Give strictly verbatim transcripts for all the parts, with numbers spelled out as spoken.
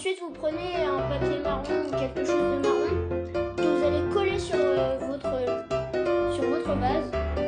ensuite, vous prenez un papier marron ou quelque chose de marron que vous allez coller sur euh, votre sur votre base.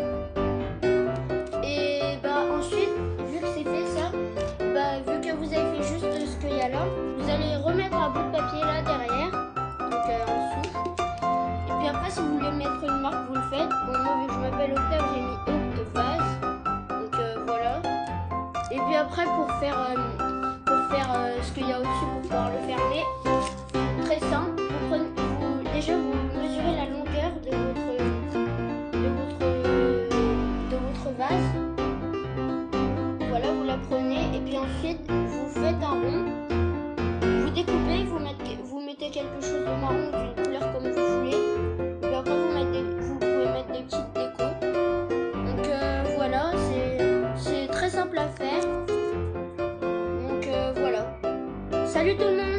Et bah ensuite, vu que c'est fait ça, bah vu que vous avez fait juste ce qu'il y a là, vous allez remettre un bout de papier là derrière, donc euh, en dessous. Et puis après, si vous voulez mettre une marque, vous le faites. Bon, moi vu que je m'appelle Octave, j'ai mis Octavase. Donc euh, voilà. Et puis après, pour faire euh, pour faire euh, ce qu'il y a au-dessus pour pouvoir le fermer, très simple. Vous prenez, vous, déjà vous mesurez la longueur de votre de votre de votre vase. Voilà, vous la prenez et puis ensuite vous faites un rond. Vous découpez, vous mettez vous mettez quelque chose de marron d'une couleur comme vous voulez. Et puis après vous mettez, vous pouvez mettre des petites décos. Donc euh, voilà, c'est c'est très simple à faire. Donc euh, voilà. Salut tout le monde.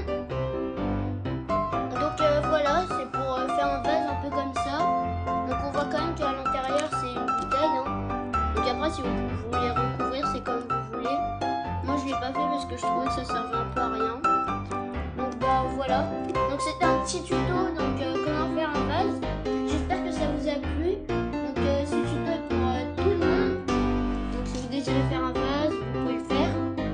Donc euh, voilà, c'est pour euh, faire un vase un peu comme ça. Donc on voit quand même qu'à l'intérieur c'est une bouteille. Hein. Donc après si vous voulez recouvrir c'est comme vous voulez. Moi je l'ai pas fait parce que je trouvais que ça servait un peu à rien. Donc bah voilà. Donc c'était un petit tuto donc euh, comment faire un vase. J'espère que ça vous a plu. Donc euh, ce tuto est pour euh, tout le monde. Donc si vous désirez faire un vase, vous pouvez le faire.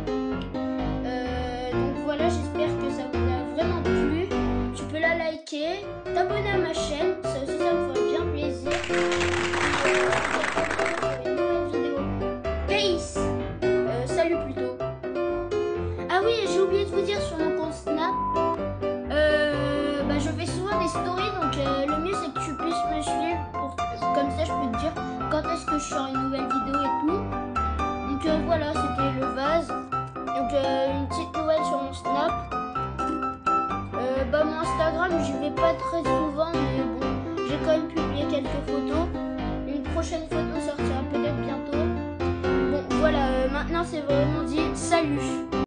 Euh, donc voilà, j'espère que ça vous a vraiment plu. Tu peux la liker, t'abonner à ma chaîne, ça aussi ça me ferait bien plaisir. Et, euh, une nouvelle vidéo. Peace. Euh, salut plutôt. Ah oui, j'ai oublié de vous dire sur mon compte Snap. Euh, bah, je fais souvent des stories, donc euh, le mieux c'est que tu puisses me suivre. Pour, comme ça, je peux te dire quand est-ce que je sors une nouvelle vidéo et tout. Donc euh, voilà, c'était le vase. Donc euh, une petite nouvelle sur mon Snap. Euh, bah mon Instagram, j'y vais pas très souvent, mais bon, j'ai quand même publié quelques photos. Une prochaine photo sortira peut-être bientôt. Bon, voilà, euh, maintenant c'est vraiment dit salut.